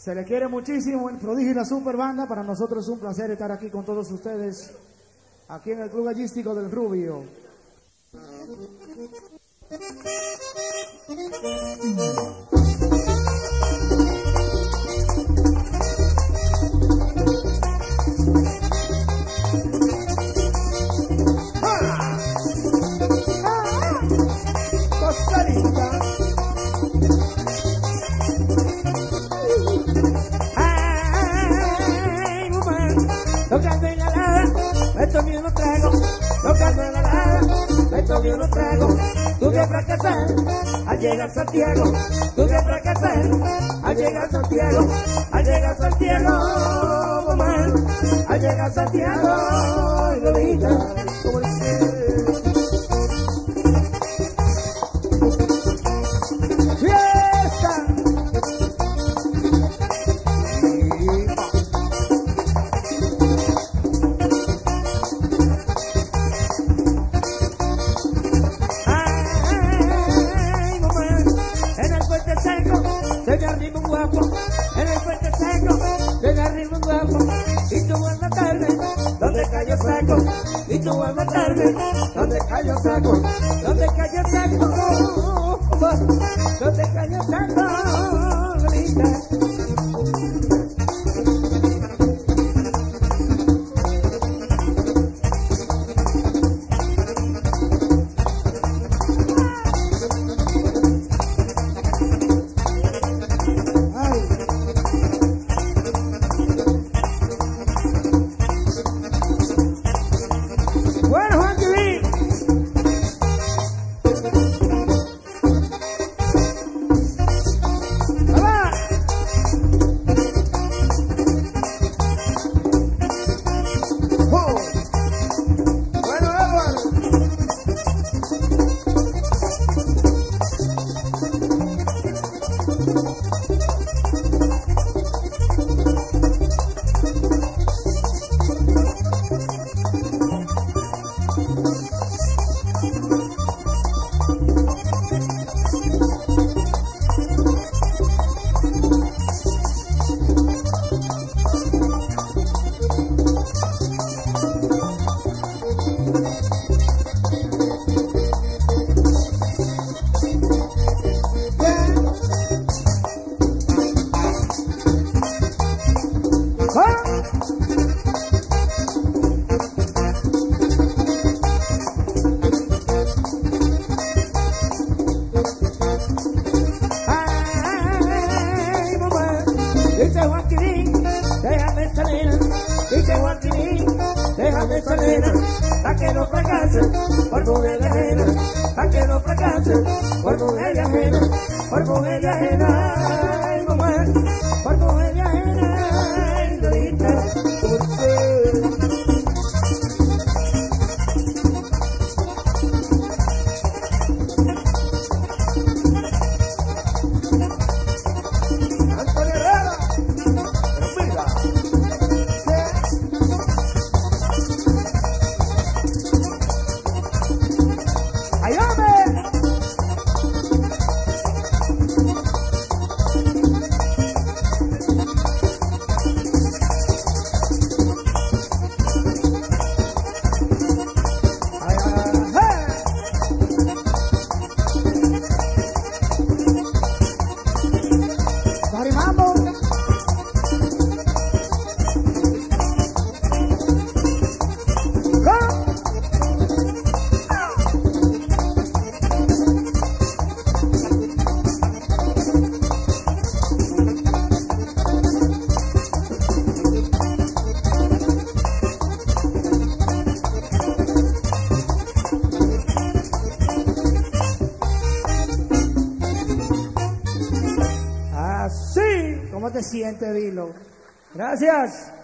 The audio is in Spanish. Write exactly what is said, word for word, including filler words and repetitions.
Se le quiere muchísimo el prodigio y la super banda. Para nosotros es un placer estar aquí con todos ustedes, aquí en el Club Gallístico del Rubio. Tocando en la lada, me tomé unos tragos. Tocando en la lada, me tomé unos tragos. Tuve que fracasar al llegar a Santiago. Tuve que fracasar al llegar a Santiago. Al llegar a Santiago, mamá. Al llegar a Santiago, Lolita, como dice. Se me arriba un guapo, en el puente seco, se me arriba un guapo, y tú vas a matarme, donde cayó saco, y tú vas a matarme, donde cayó saco, donde cayó saco, donde cayó saco, Lolita. Dice Joaquín, déjame esa nena. Dice Joaquín, déjame esa nena. Pa' que no fracase por mujer ajena. Pa' que no fracase por mujer ajena. Por mujer ajena, ay mamá. Por mujer ajena, ay Lolita. ¿Cómo te sientes, Dilo? Gracias.